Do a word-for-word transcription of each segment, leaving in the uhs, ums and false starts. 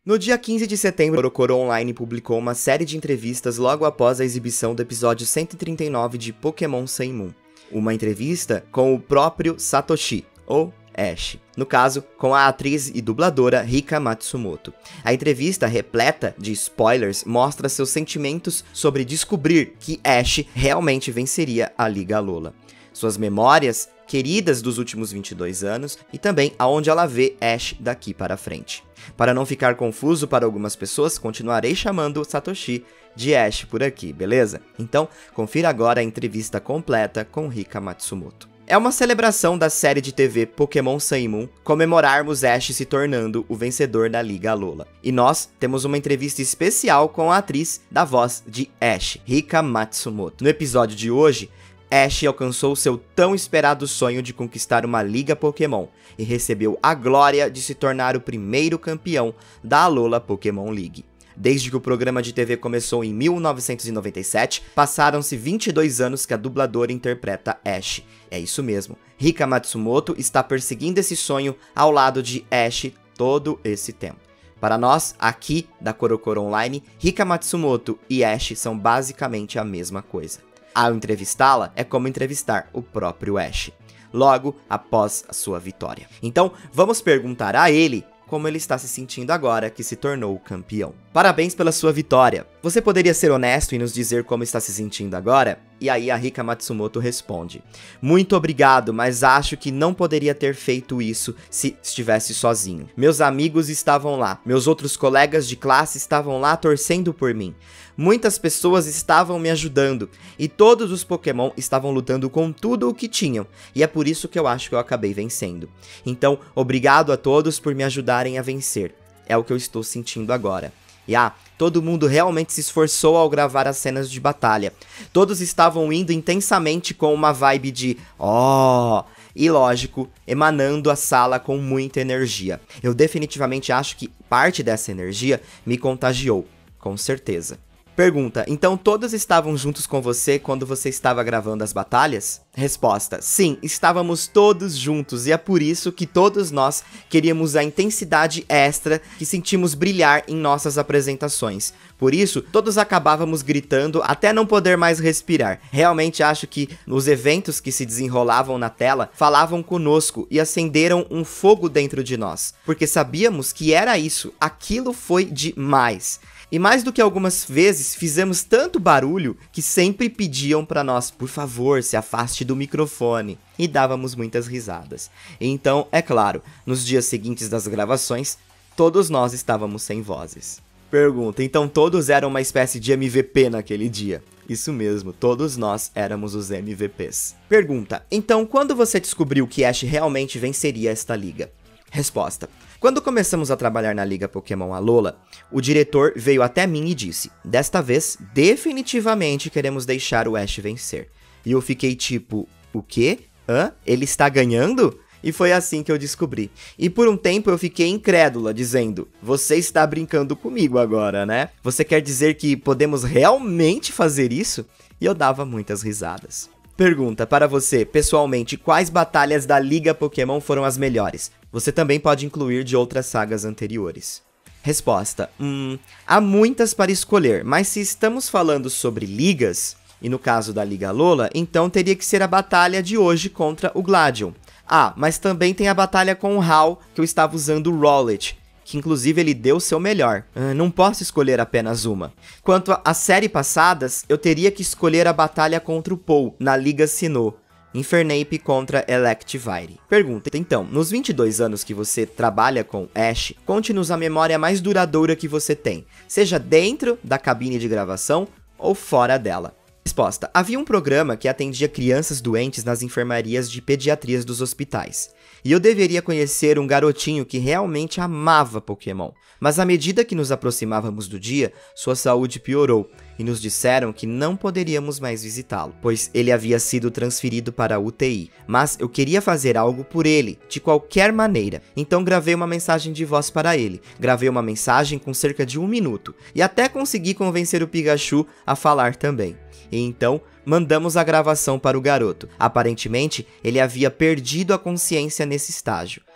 No dia quinze de setembro, o Korokoro Online publicou uma série de entrevistas logo após a exibição do episódio cento e trinta e nove de Pokémon Sun e Moon. Uma entrevista com o próprio Satoshi, ou Ash. No caso, com a atriz e dubladora Rika Matsumoto. A entrevista, repleta de spoilers, mostra seus sentimentos sobre descobrir que Ash realmente venceria a Liga Alola. Suas memórias queridas dos últimos vinte e dois anos e também aonde ela vê Ash daqui para frente. Para não ficar confuso para algumas pessoas, continuarei chamando o Satoshi de Ash por aqui, beleza? Então, confira agora a entrevista completa com Rika Matsumoto. É uma celebração da série de T V Pokémon Sun e Moon comemorarmos Ash se tornando o vencedor da Liga Alola. E nós temos uma entrevista especial com a atriz da voz de Ash, Rika Matsumoto. No episódio de hoje, Ash alcançou seu tão esperado sonho de conquistar uma Liga Pokémon e recebeu a glória de se tornar o primeiro campeão da Alola Pokémon League. Desde que o programa de T V começou em mil novecentos e noventa e sete, passaram-se vinte e dois anos que a dubladora interpreta Ash. É isso mesmo, Rika Matsumoto está perseguindo esse sonho ao lado de Ash todo esse tempo. Para nós, aqui da Korokoro Online, Rika Matsumoto e Ash são basicamente a mesma coisa. Ao entrevistá-la, é como entrevistar o próprio Ash, logo após a sua vitória. Então, vamos perguntar a ele como ele está se sentindo agora que se tornou campeão. Parabéns pela sua vitória. Você poderia ser honesto e nos dizer como está se sentindo agora? E aí a Rika Matsumoto responde: muito obrigado, mas acho que não poderia ter feito isso se estivesse sozinho. Meus amigos estavam lá, meus outros colegas de classe estavam lá torcendo por mim. Muitas pessoas estavam me ajudando, e todos os Pokémon estavam lutando com tudo o que tinham, e é por isso que eu acho que eu acabei vencendo. Então, obrigado a todos por me ajudarem a vencer. É o que eu estou sentindo agora. E ah, todo mundo realmente se esforçou ao gravar as cenas de batalha. Todos estavam indo intensamente com uma vibe de "oh", e lógico, emanando a sala com muita energia. Eu definitivamente acho que parte dessa energia me contagiou, com certeza. Pergunta: então todos estavam juntos com você quando você estava gravando as batalhas? Resposta: sim, estávamos todos juntos e é por isso que todos nós queríamos a intensidade extra que sentimos brilhar em nossas apresentações. Por isso, todos acabávamos gritando até não poder mais respirar. Realmente acho que os eventos que se desenrolavam na tela falavam conosco e acenderam um fogo dentro de nós, porque sabíamos que era isso, aquilo foi demais. E mais do que algumas vezes, fizemos tanto barulho que sempre pediam para nós, por favor, se afaste do microfone. E dávamos muitas risadas. Então, é claro, nos dias seguintes das gravações, todos nós estávamos sem vozes. Pergunta: então todos eram uma espécie de M V P naquele dia? Isso mesmo, todos nós éramos os M V Ps. Pergunta: então quando você descobriu que Ash realmente venceria esta liga? Resposta: quando começamos a trabalhar na Liga Pokémon Alola, o diretor veio até mim e disse: desta vez, definitivamente queremos deixar o Ash vencer. E eu fiquei tipo, o quê? Hã? Ele está ganhando? E foi assim que eu descobri. E por um tempo eu fiquei incrédula, dizendo: você está brincando comigo agora, né? Você quer dizer que podemos realmente fazer isso? E eu dava muitas risadas. Pergunta: para você, pessoalmente, quais batalhas da Liga Pokémon foram as melhores? Você também pode incluir de outras sagas anteriores. Resposta: Hum, há muitas para escolher, mas se estamos falando sobre ligas, e no caso da Liga Alola, então teria que ser a batalha de hoje contra o Gladion. Ah, mas também tem a batalha com o Hal, que eu estava usando o Rowlet, que inclusive ele deu o seu melhor. Ah, não posso escolher apenas uma. Quanto às séries passadas, eu teria que escolher a batalha contra o Paul, na Liga Sinnoh. Infernape contra Electivire. Pergunta: então, nos vinte e dois anos que você trabalha com Ash, conte-nos a memória mais duradoura que você tem, seja dentro da cabine de gravação ou fora dela. Resposta: havia um programa que atendia crianças doentes nas enfermarias de pediatrias dos hospitais. E eu deveria conhecer um garotinho que realmente amava Pokémon. Mas à medida que nos aproximávamos do dia, sua saúde piorou e nos disseram que não poderíamos mais visitá-lo, pois ele havia sido transferido para a U T I. Mas eu queria fazer algo por ele, de qualquer maneira. Então gravei uma mensagem de voz para ele. Gravei uma mensagem com cerca de um minuto. E até consegui convencer o Pikachu a falar também. E então, mandamos a gravação para o garoto. Aparentemente, ele havia perdido a consciência nesse estágio.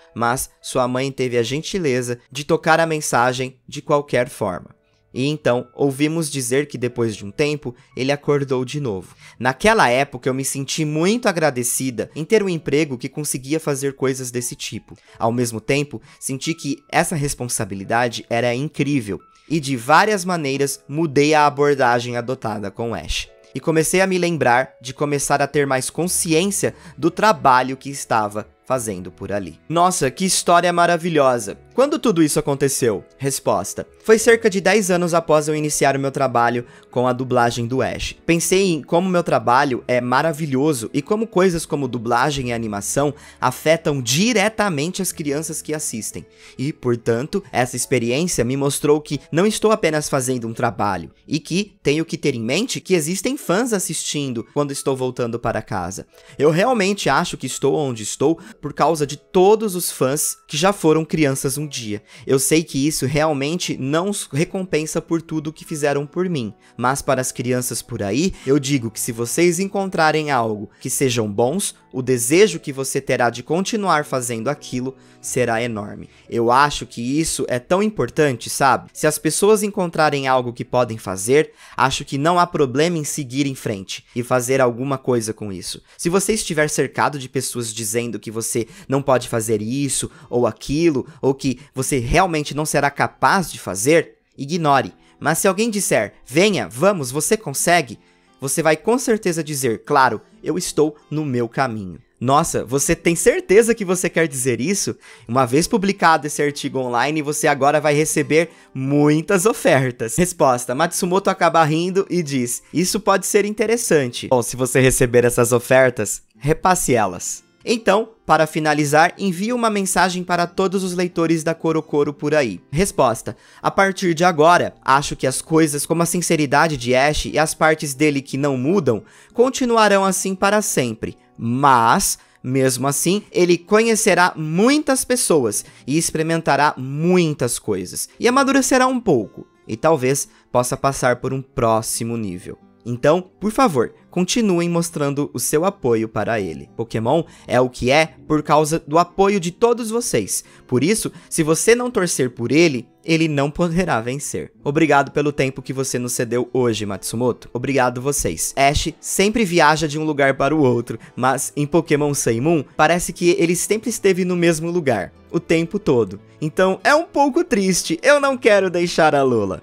mas sua mãe teve a gentileza de tocar a mensagem de qualquer forma. E então, ouvimos dizer que depois de um tempo, ele acordou de novo. Naquela época, eu me senti muito agradecida em ter um emprego que conseguia fazer coisas desse tipo. Ao mesmo tempo, senti que essa responsabilidade era incrível, e de várias maneiras mudei a abordagem adotada com Ash. E comecei a me lembrar de começar a ter mais consciência do trabalho que estava fazendo por ali. Nossa, que história maravilhosa! Quando tudo isso aconteceu? Resposta: foi cerca de dez anos após eu iniciar o meu trabalho com a dublagem do Ash. Pensei em como meu trabalho é maravilhoso e como coisas como dublagem e animação afetam diretamente as crianças que assistem. E, portanto, essa experiência me mostrou que não estou apenas fazendo um trabalho e que tenho que ter em mente que existem fãs assistindo quando estou voltando para casa. Eu realmente acho que estou onde estou por causa de todos os fãs que já foram crianças um dia. Eu sei que isso realmente não os recompensa por tudo que fizeram por mim, mas para as crianças por aí, eu digo que se vocês encontrarem algo que sejam bons, o desejo que você terá de continuar fazendo aquilo será enorme. Eu acho que isso é tão importante, sabe? Se as pessoas encontrarem algo que podem fazer, acho que não há problema em seguir em frente e fazer alguma coisa com isso. Se você estiver cercado de pessoas dizendo que você não pode fazer isso ou aquilo, ou que você realmente não será capaz de fazer, ignore. Mas se alguém disser, venha, vamos, você consegue, você vai com certeza dizer, claro, eu estou no meu caminho. Nossa, você tem certeza que você quer dizer isso? Uma vez publicado esse artigo online, você agora vai receber muitas ofertas. Resposta: Matsumoto acaba rindo e diz, isso pode ser interessante. Bom, se você receber essas ofertas, repasse elas. Então, para finalizar, envie uma mensagem para todos os leitores da Korokoro por aí. Resposta: a partir de agora, acho que as coisas como a sinceridade de Ash e as partes dele que não mudam, continuarão assim para sempre. Mas, mesmo assim, ele conhecerá muitas pessoas e experimentará muitas coisas. E amadurecerá um pouco. E talvez possa passar por um próximo nível. Então, por favor, continuem mostrando o seu apoio para ele. Pokémon é o que é por causa do apoio de todos vocês. Por isso, se você não torcer por ele, ele não poderá vencer. Obrigado pelo tempo que você nos cedeu hoje, Matsumoto. Obrigado vocês. Ash sempre viaja de um lugar para o outro, mas em Pokémon Sun e Moon, parece que ele sempre esteve no mesmo lugar, o tempo todo. Então, é um pouco triste. Eu não quero deixar a Lola.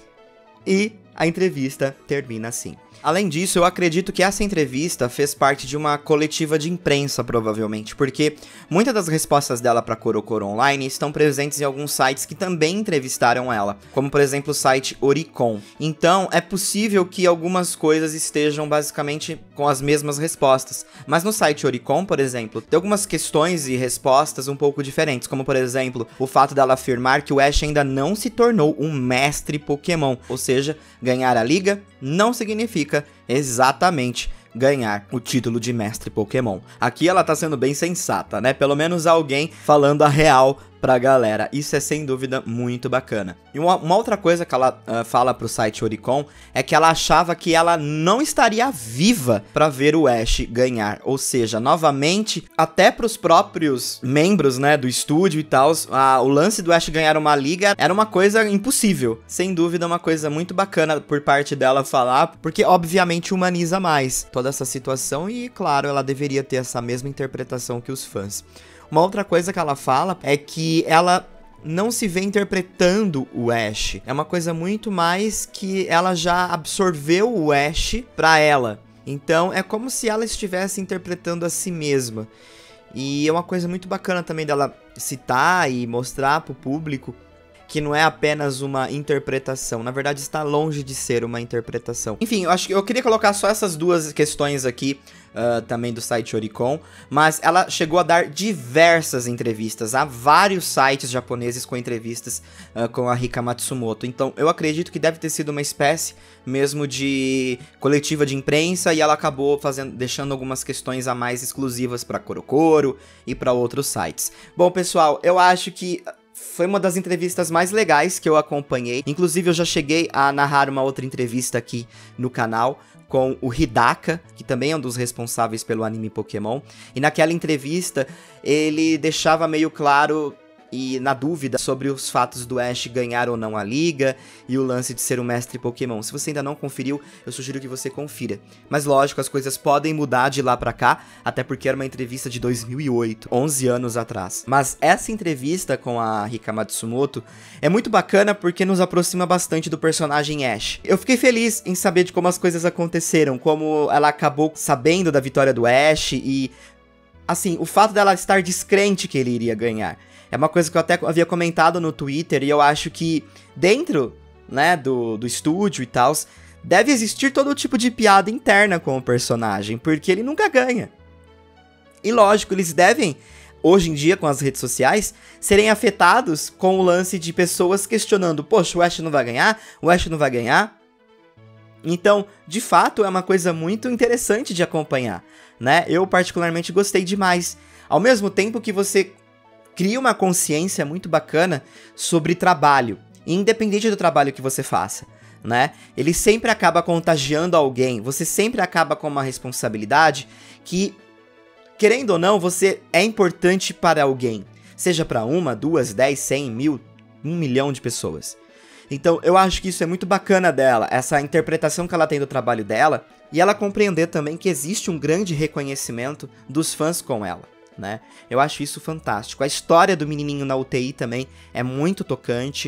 E a entrevista termina assim. Além disso, eu acredito que essa entrevista fez parte de uma coletiva de imprensa, provavelmente, porque muitas das respostas dela para Korokoro Online estão presentes em alguns sites que também entrevistaram ela, como por exemplo o site Oricon. Então, é possível que algumas coisas estejam basicamente com as mesmas respostas, mas no site Oricon, por exemplo, tem algumas questões e respostas um pouco diferentes, como por exemplo, o fato dela afirmar que o Ash ainda não se tornou um mestre Pokémon, ou seja, ganhar a liga não significa exatamente ganhar o título de mestre Pokémon. Aqui ela tá sendo bem sensata, né? Pelo menos alguém falando a real pra galera. Isso é sem dúvida muito bacana. E uma, uma outra coisa que ela uh, fala pro site Oricon é que ela achava que ela não estaria viva pra ver o Ash ganhar. Ou seja, novamente, até pros próprios membros, né, do estúdio e tal, uh, o lance do Ash ganhar uma liga era uma coisa impossível. Sem dúvida, uma coisa muito bacana por parte dela falar, porque obviamente humaniza mais toda essa situação e, claro, ela deveria ter essa mesma interpretação que os fãs. Uma outra coisa que ela fala é que ela não se vê interpretando o Ash. É uma coisa muito mais que ela já absorveu o Ash pra ela. Então é como se ela estivesse interpretando a si mesma. E é uma coisa muito bacana também dela citar e mostrar pro público que não é apenas uma interpretação, na verdade está longe de ser uma interpretação. Enfim, eu acho que eu queria colocar só essas duas questões aqui, uh, também do site Oricon, mas ela chegou a dar diversas entrevistas, há vários sites japoneses com entrevistas uh, com a Rika Matsumoto, então eu acredito que deve ter sido uma espécie mesmo de coletiva de imprensa e ela acabou fazendo, deixando algumas questões a mais exclusivas para Korokoro e para outros sites. Bom, pessoal, eu acho que foi uma das entrevistas mais legais que eu acompanhei. Inclusive, eu já cheguei a narrar uma outra entrevista aqui no canal com o Hidaka, que também é um dos responsáveis pelo anime Pokémon, e naquela entrevista ele deixava meio claro e na dúvida sobre os fatos do Ash ganhar ou não a liga e o lance de ser um mestre Pokémon. Se você ainda não conferiu, eu sugiro que você confira. Mas lógico, as coisas podem mudar de lá pra cá, até porque era uma entrevista de dois mil e oito, onze anos atrás. Mas essa entrevista com a Rika Matsumoto é muito bacana porque nos aproxima bastante do personagem Ash. Eu fiquei feliz em saber de como as coisas aconteceram, como ela acabou sabendo da vitória do Ash e, assim, o fato dela estar descrente que ele iria ganhar. É uma coisa que eu até havia comentado no Twitter e eu acho que dentro, né, do, do estúdio e tal, deve existir todo tipo de piada interna com o personagem, porque ele nunca ganha. E lógico, eles devem, hoje em dia com as redes sociais, serem afetados com o lance de pessoas questionando, poxa, o Ash não vai ganhar? O Ash não vai ganhar? Então, de fato, é uma coisa muito interessante de acompanhar, né? Eu particularmente gostei demais. Ao mesmo tempo que você cria uma consciência muito bacana sobre trabalho, independente do trabalho que você faça, né? Ele sempre acaba contagiando alguém, você sempre acaba com uma responsabilidade que, querendo ou não, você é importante para alguém, seja para uma, duas, dez, cem, mil, um milhão de pessoas. Então eu acho que isso é muito bacana dela, essa interpretação que ela tem do trabalho dela, e ela compreender também que existe um grande reconhecimento dos fãs com ela. Né? Eu acho isso fantástico. A história do menininho na U T I também é muito tocante.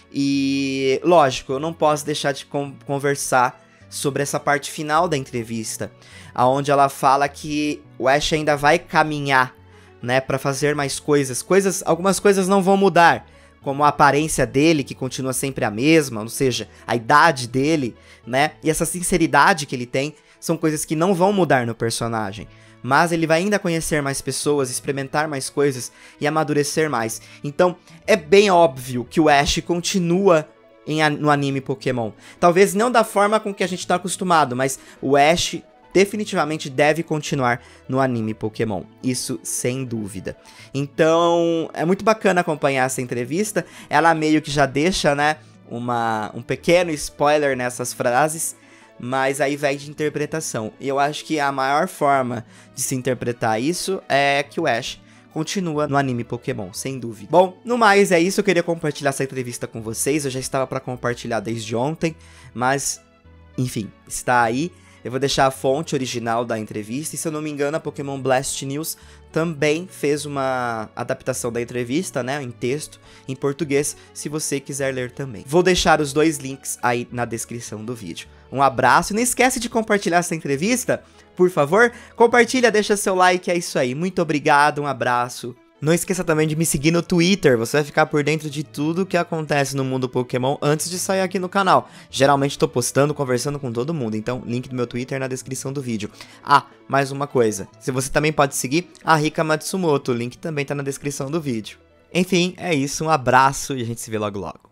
E, lógico, eu não posso deixar de con- conversar sobre essa parte final da entrevista, onde ela fala que o Ash ainda vai caminhar, né, para fazer mais coisas. coisas. Algumas coisas não vão mudar, como a aparência dele, que continua sempre a mesma, ou seja, a idade dele, né, e essa sinceridade que ele tem, são coisas que não vão mudar no personagem. Mas ele vai ainda conhecer mais pessoas, experimentar mais coisas e amadurecer mais. Então, é bem óbvio que o Ash continua em, no anime Pokémon. Talvez não da forma com que a gente está acostumado, mas o Ash definitivamente deve continuar no anime Pokémon. Isso sem dúvida. Então, é muito bacana acompanhar essa entrevista. Ela meio que já deixa, né, uma, um pequeno spoiler nessas frases, mas aí vai de interpretação. E eu acho que a maior forma de se interpretar isso é que o Ash continua no anime Pokémon, sem dúvida. Bom, no mais é isso, eu queria compartilhar essa entrevista com vocês, eu já estava para compartilhar desde ontem, mas, enfim, está aí. Eu vou deixar a fonte original da entrevista, e se eu não me engano, a Pokémon Blast News também fez uma adaptação da entrevista, né, em texto, em português, se você quiser ler também. Vou deixar os dois links aí na descrição do vídeo. Um abraço, e não esquece de compartilhar essa entrevista, por favor. Compartilha, deixa seu like, é isso aí. Muito obrigado, um abraço. Não esqueça também de me seguir no Twitter, você vai ficar por dentro de tudo que acontece no mundo Pokémon antes de sair aqui no canal. Geralmente tô postando, conversando com todo mundo, então link do meu Twitter na descrição do vídeo. Ah, mais uma coisa, se você também pode seguir a Rika Matsumoto, o link também tá na descrição do vídeo. Enfim, é isso, um abraço e a gente se vê logo logo.